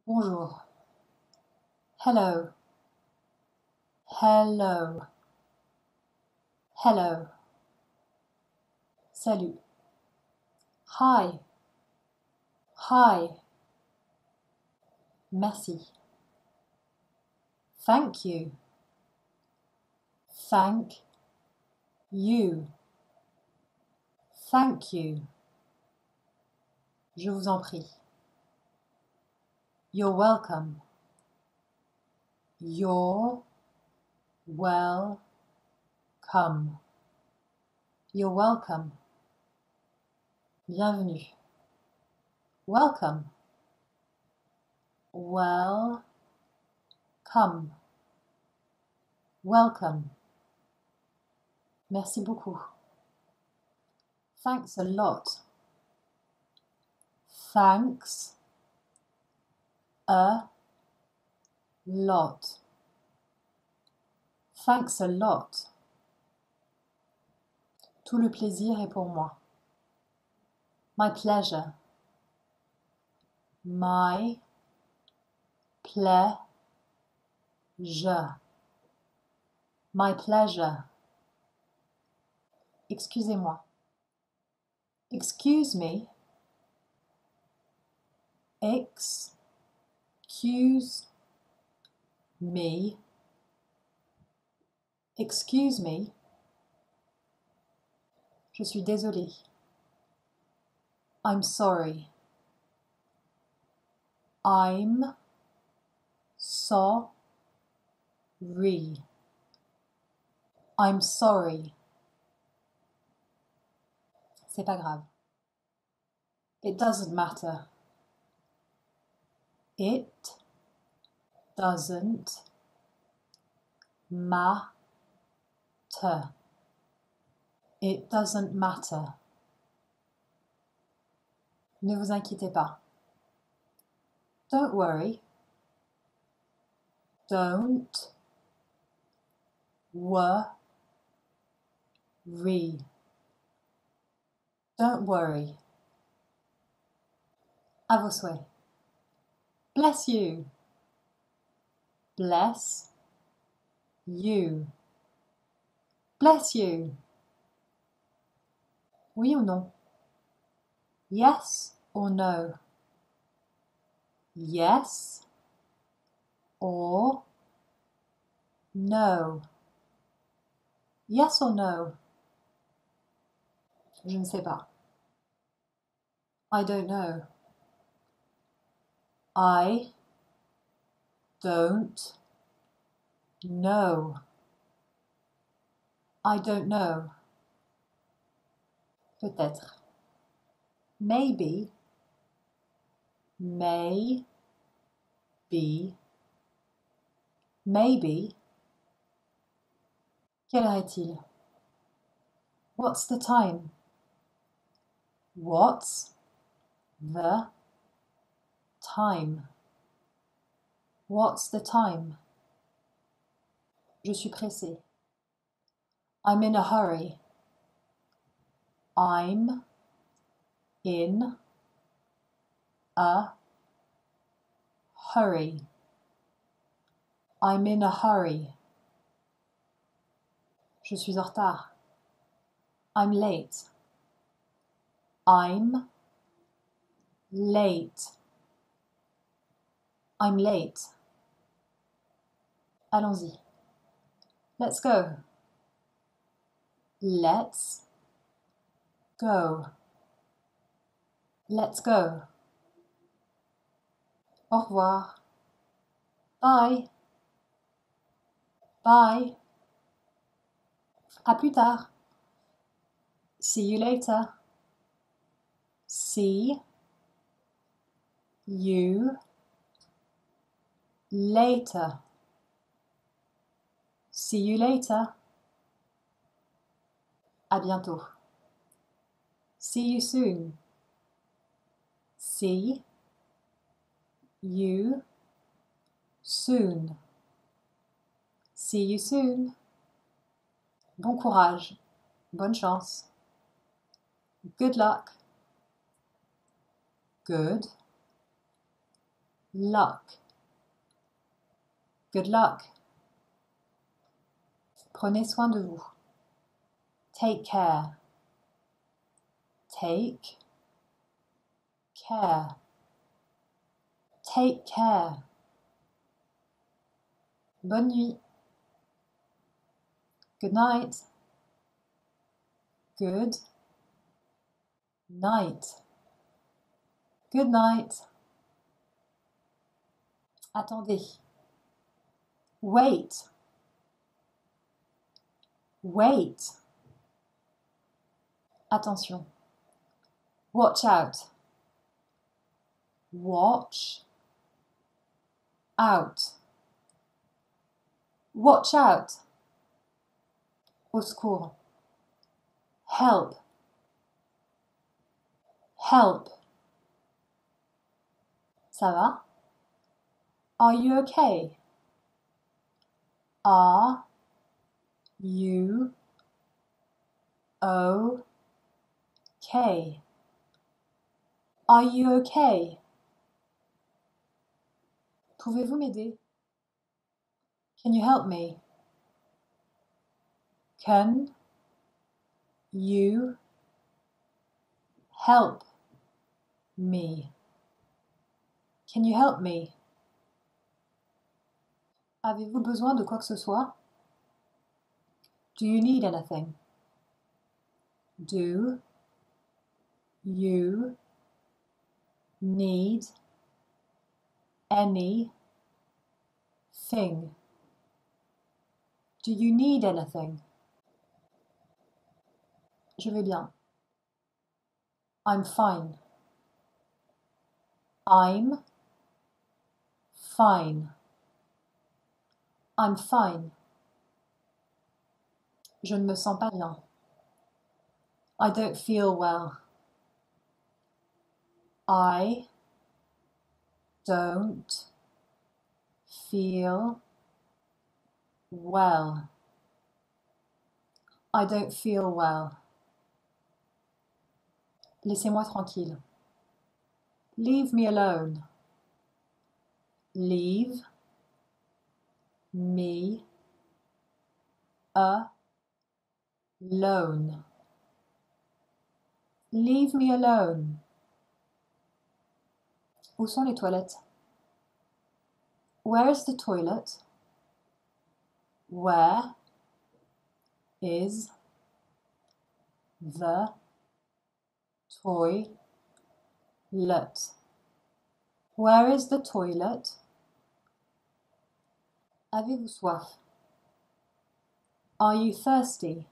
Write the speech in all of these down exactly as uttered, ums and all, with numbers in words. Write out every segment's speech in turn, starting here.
Bonjour. Hello. Hello. Hello. Salut. Hi. Hi. Merci. Thank you. Thank you. Thank you. Je vous en prie. You're welcome. You're welcome. You're welcome. Bienvenue. Welcome. Welcome. Welcome. Merci beaucoup. Thanks a lot. Thanks a lot. Thanks a lot. Tout le plaisir est pour moi. My pleasure. My pleasure. My pleasure. Excusez-moi. Excuse me. Excuse me. Excuse me. Je suis désolée. I'm sorry. I'm sorry. I'm sorry. C'est pas grave. It doesn't matter. It doesn't matter. It doesn't matter. Ne vous inquiétez pas. Don't worry. Don't worry. Don't worry. À vos souhaits. Bless you. Bless you. Bless you. Oui ou non? Yes or no? Yes or no? Yes or no? Je ne sais pas. I don't know. I don't know. I don't know. Peut-être. Maybe. May. Be. Maybe. Quelle heure est-il? What's the time? What's the time? What's the time? Je suis pressée. I'm in a hurry. I'm in a hurry. I'm in a hurry. Je suis en retard. I'm late. I'm late. I'm late. Allons-y. Let's go. Let's go. Let's go. Au revoir. Bye. Bye. À plus tard. See you later. See you later. See you later. À bientôt. See you soon. See you soon. See you soon. Bon courage. Bonne chance. Good luck. Good luck. Good luck. Prenez soin de vous. Take care. Take care. Take care. Bonne nuit. Good night. Good night. Good night. Attendez. Wait. Wait. Attention. Watch out. Watch out. Watch out. Au secours. Help. Help. Ça va? Are you okay? Are you okay? Are you okay? Pouvez-vous m'aider? Can you help me? Can you help me? Can you help me? Avez-vous besoin de quoi que ce soit? Do you need anything? Do you need anything? Do you need anything? Je vais bien. I'm fine. I'm fine. I'm fine. Je ne me sens pas bien. I don't feel well. I don't feel well. I don't feel well. Laissez-moi tranquille. Leave me alone. Leave me alone. Leave me alone. Où sont les toilettes? Where is the toilet? Where is the toilet? Where is the toilet? Avez-vous soif? Are you thirsty?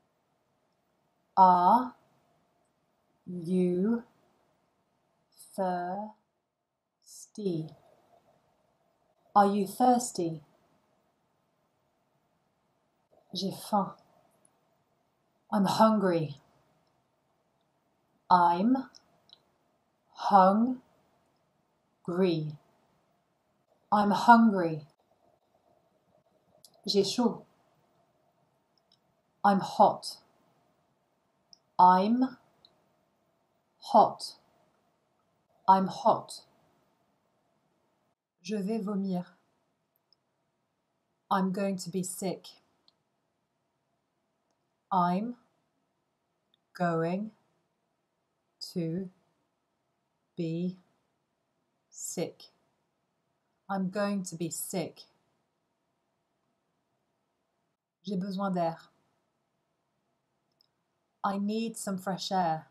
Are you thirsty? Are you thirsty? J'ai faim. I'm hungry. I'm hungry. I'm hungry. J'ai chaud. I'm hot. I'm hot. I'm hot. Je vais vomir. I'm going to be sick. I'm going to be sick. I'm going to be sick. J'ai besoin d'air. I need some fresh air.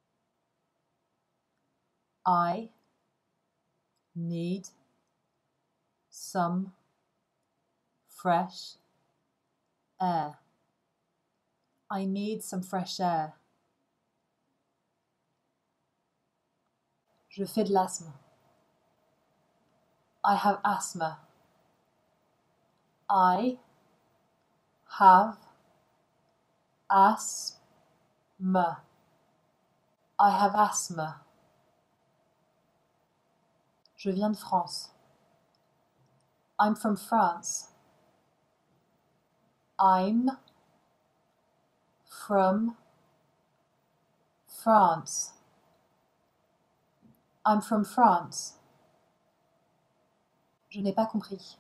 I need some fresh air. I need some fresh air. Je fais de l'asthme. I have asthma. I have asthma. I have asthma. Je viens de France. I'm from France. I'm from France. I'm from France. Je n'ai pas compris.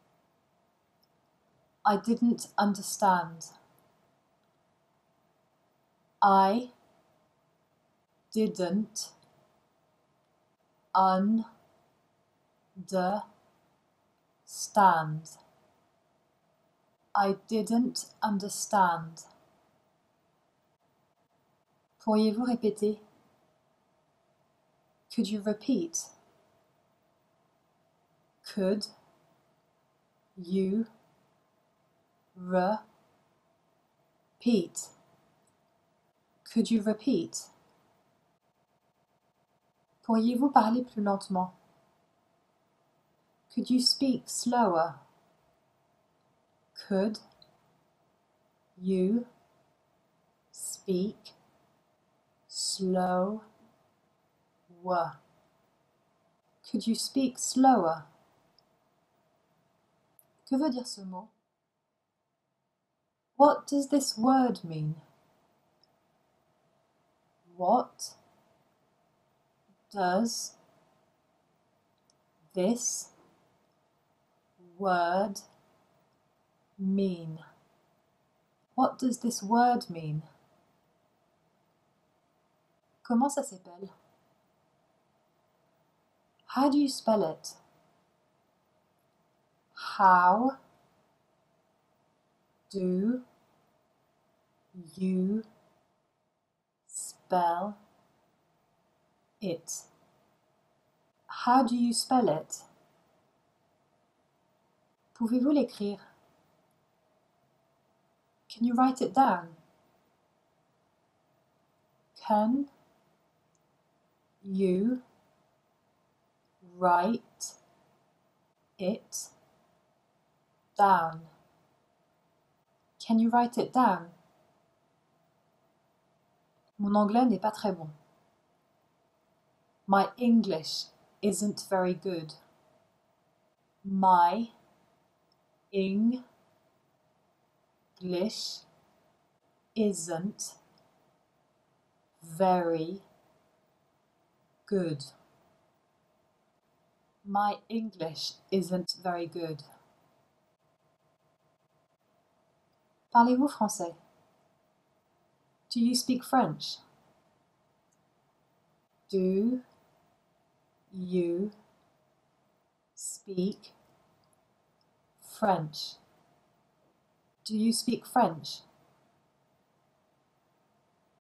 I didn't understand. I didn't understand. I didn't understand. Pourriez-vous répéter? Could you repeat? Could you repeat? Could you repeat? Pourriez-vous parler plus lentement? Could you speak slower? Could you speak slower? Could you speak slower? Que veut dire ce mot? What does this word mean? What does this word mean? What does this word mean? Comment ça s'appelle? How do you spell it? How do you spell it? How do you spell it? Pouvez-vous l'écrire? Can you write it down? Can you write it down? Can you write it down? Mon anglais n'est pas très bon. My English isn't very good. My English isn't very good. My English isn't very good. Parlez-vous français? Do you speak French? Do you speak French? Do you speak French?